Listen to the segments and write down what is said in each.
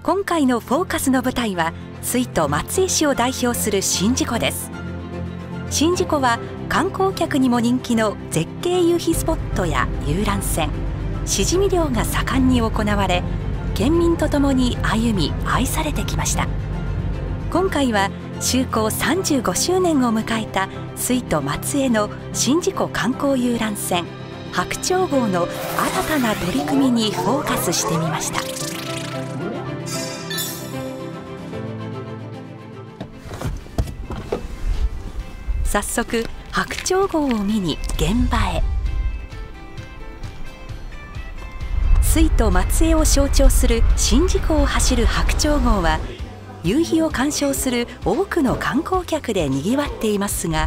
今回のフォーカスの舞台は水都松江市を代表する宍道湖です。宍道湖は観光客にも人気の絶景夕日スポットや遊覧船、しじみ漁が盛んに行われ、県民とともに歩み愛されてきました。今回は就航35周年を迎えた水都松江の宍道湖観光遊覧船白鳥号の新たな取り組みにフォーカスしてみました。早速白鳥号を見に現場へ。水都松江を象徴する宍道湖を走る白鳥号は、夕日を鑑賞する多くの観光客でにぎわっていますが、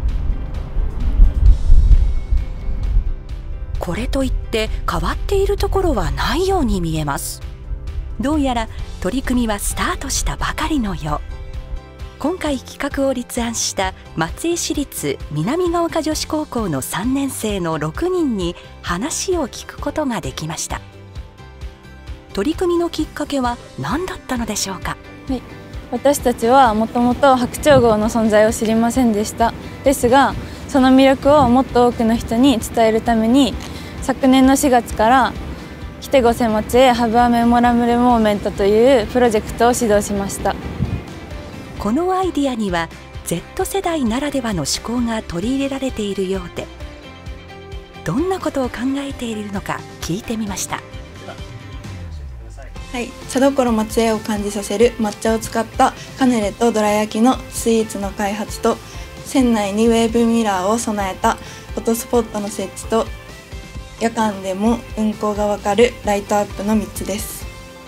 これといって変わっているところはないように見えます。どうやら取り組みはスタートしたばかりのよう。今回企画を立案した松江市立南ヶ丘女子高校の3年生の6人に話を聞くことができました。取り組みのきっかけは何だったのでしょうか。 はい、私たちはもともと白鳥号の存在を知りませんでした。ですがその魅力をもっと多くの人に伝えるために、昨年の4月から来てごせ松江ハブアメモラブルモーメントというプロジェクトを指導しました。 このアイディアには Z 世代ならではの思考が取り入れられているようで、どんなことを考えているのか聞いてみました。 はい、茶どころ松江を感じさせる抹茶を使ったカヌレとどら焼きのスイーツの開発と、船内にウェーブミラーを備えたフォトスポットの設置と、夜間でも運航がわかるライトアップの3つです。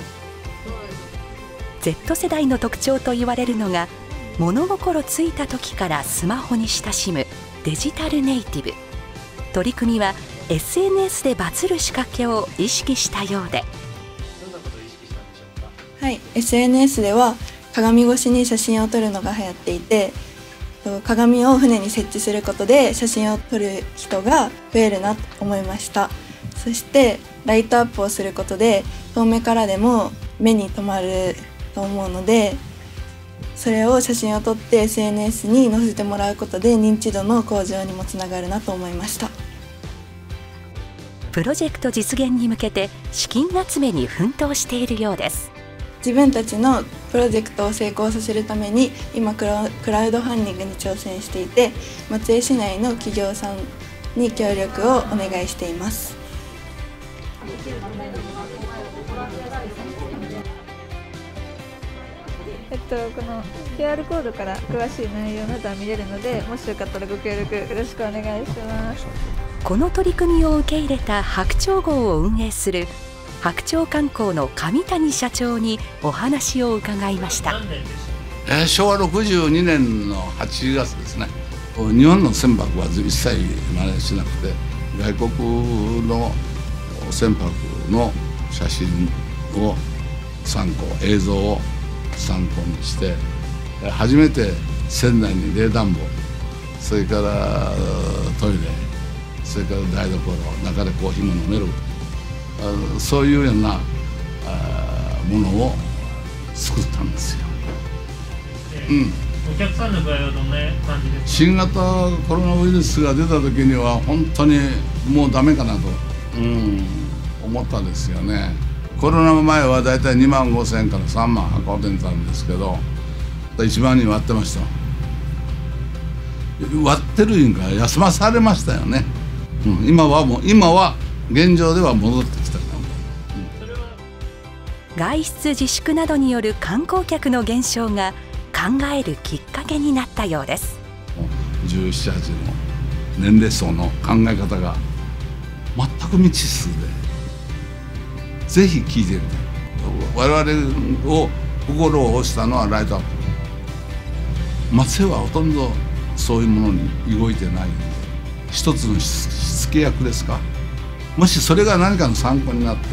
Z 世代の特徴と言われるのが、物心ついた時からスマホに親しむデジタルネイティブ。取り組みは SNS でバズる仕掛けを意識したようで、 はい、SNS では鏡越しに写真を撮るのが流行っていて、鏡を船に設置することで写真を撮る人が増えるなと思いました。そしてライトアップをすることで遠目からでも目に留まると思うので、それを写真を撮って SNS に載せてもらうことで認知度の向上にもつながるなと思いました。 プロジェクト実現に向けて資金集めに奮闘しているようです。 自分たちのプロジェクトを成功させるために今クラウドファンディングに挑戦していて、松江市内の企業さんに協力をお願いしています。 この QR コードから詳しい内容などは見れるので、もしよかったらご協力よろしくお願いします。 この取り組みを受け入れた白鳥号を運営する白鳥観光の上谷社長にお話を伺いました。 昭和62年の8月ですね。日本の船舶は一切真似しなくて、外国の船舶の写真を参考、映像を参考にして、初めて船内に冷暖房、それからトイレ、それから台所、中でコーヒーも飲める、そういうようなものを作ったんですよ。 お客さんの具合はどんな感じですか？ 新型コロナウイルスが出た時には本当にもうダメかなと、思ったんですよね。コロナ前はだいたい2万5,000から3万運んでたんですけど、1万人割ってました。割ってるんか休まされましたよね。今は現状では戻ってきた。 外出自粛などによる観光客の減少が考えるきっかけになったようです。 17、18の年齢層の考え方が全く未知数で、ぜひ聞いてみたい。我々を心を押したのはライトアップ。松江はほとんどそういうものに動いてないので、一つのしつけ役ですか。もしそれが何かの参考になって、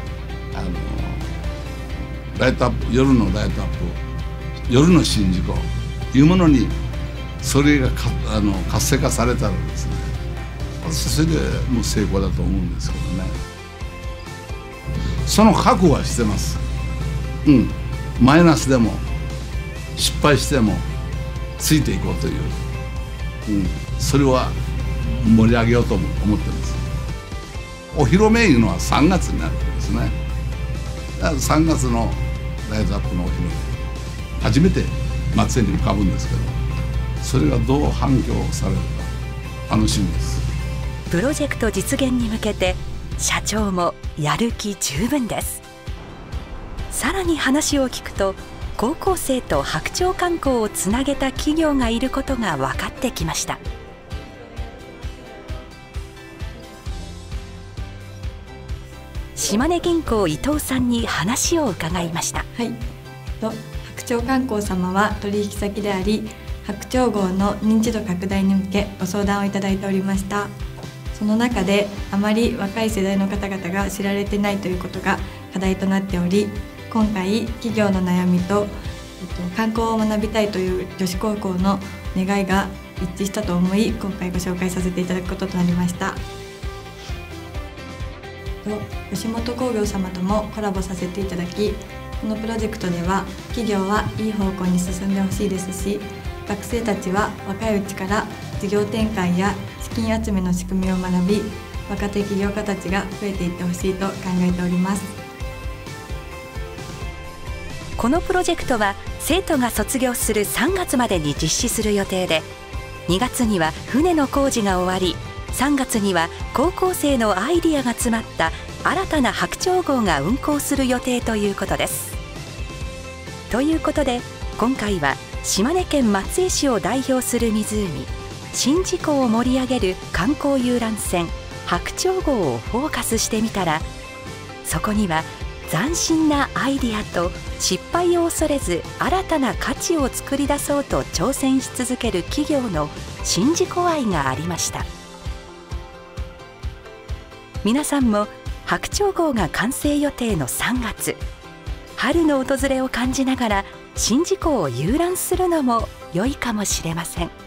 ライトアップ、夜のライトアップ、夜の宍道湖というものにそれが活性化されたらですね、私それでもう成功だと思うんですけどね。その覚悟はしてます。 マイナスでも失敗してもついていこうという、それは盛り上げようと思ってます。お披露目いうのは3月になるわけですね。だから3月のライズアップのお披露目、初めて松江に浮かぶんですけど、それがどう反響されるか楽しみです。 プロジェクト実現に向けて社長もやる気十分です。さらに話を聞くと、高校生と白鳥観光をつなげた企業がいることが分かってきました。島根銀行伊藤さんに話を伺いました。 はい、白鳥観光様は取引先であり、白鳥号の認知度拡大に向けご相談をいただいておりました。その中であまり若い世代の方々が知られてないということが課題となっており、今回企業の悩みと、観光を学びたいという女子高校の願いが一致したと思い、今回ご紹介させていただくこととなりました。吉本興業様ともコラボさせていただき、このプロジェクトでは企業はいい方向に進んでほしいですし、学生たちは若いうちから事業展開や資金集めの仕組みを学び、若手起業家たちが増えていってほしいと考えております。 このプロジェクトは生徒が卒業する3月までに実施する予定で、2月には船の工事が終わり、3月には高校生のアイディアが詰まった新たな白鳥号が運航する予定ということです。ということで、今回は島根県松江市を代表する湖、宍道湖を盛り上げる観光遊覧船白鳥号をフォーカスしてみたら、そこには斬新なアイディアと失敗を恐れず新たな価値を作り出そうと挑戦し続ける企業の宍道湖愛がありました。皆さんも白鳥号が完成予定の3月、春の訪れを感じながら宍道湖を遊覧するのも良いかもしれません。